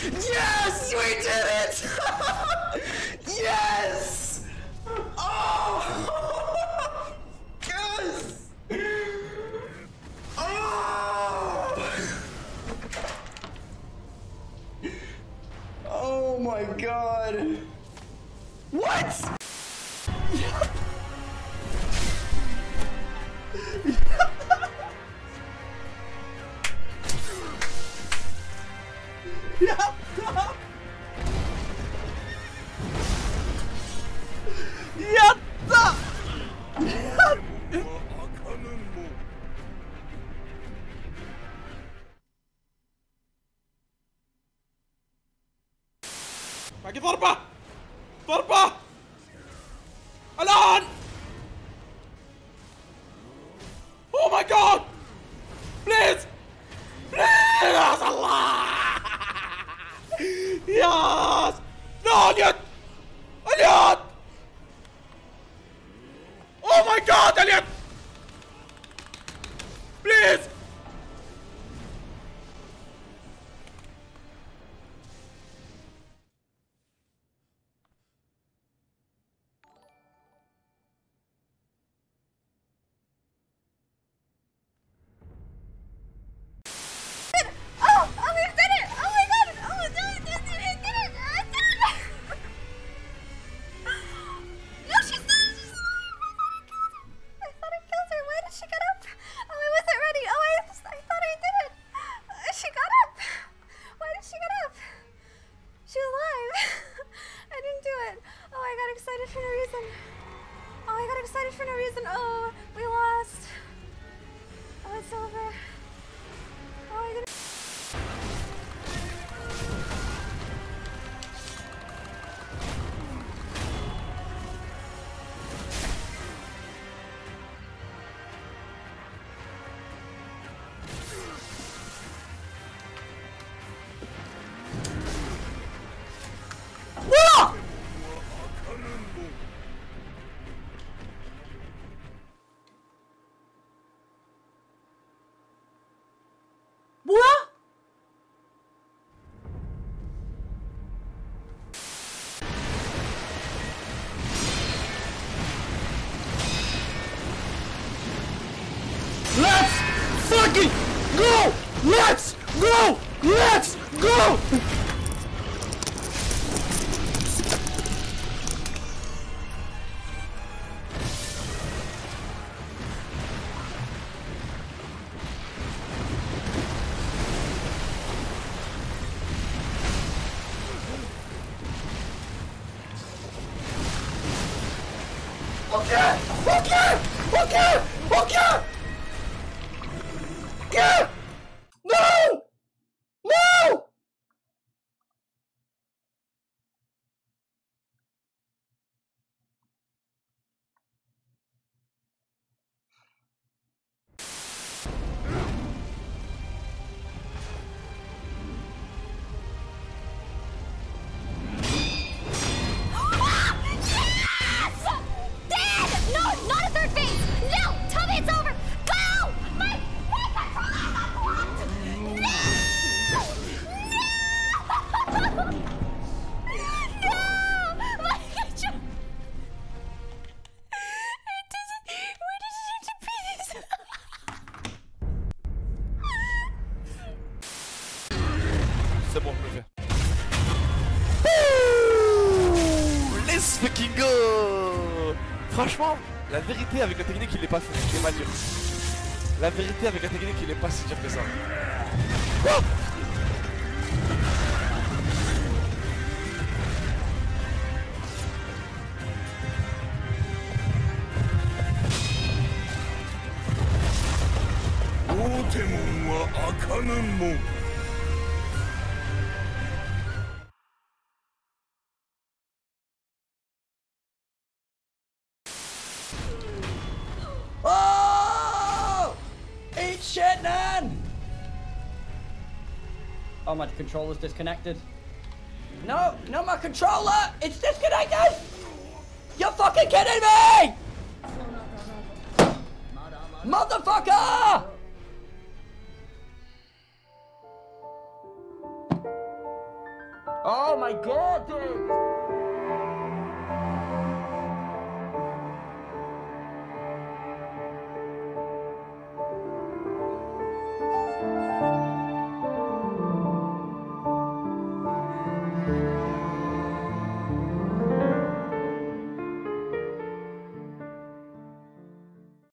Yes! We did it! Yes! Oh! Yes! Oh! Oh my god! What?! Yatta! باقي ضربة! ضربة! الآن! Oh my god! Please! Please! الله! Yes! No, Elliot! Elliot! Oh my god, Elliot! Please! For no reason. Oh, we lost. Oh, it's over. Oh, I didn't. Let's fucking go! Let's go! Let's go! Okay! Okay! Okay! Okay! Yeah! No! No! C'est bon, je le fais. Let's fucking go! Franchement, la vérité avec la technique, il est pas fait. Il est pas dur. La vérité avec la technique, il est pas si dur que ça. Oh! Oh! Eat shit, man! Oh, my controller's disconnected. No, no, my controller! It's disconnected! You're fucking kidding me! Motherfucker! Oh my god, dude!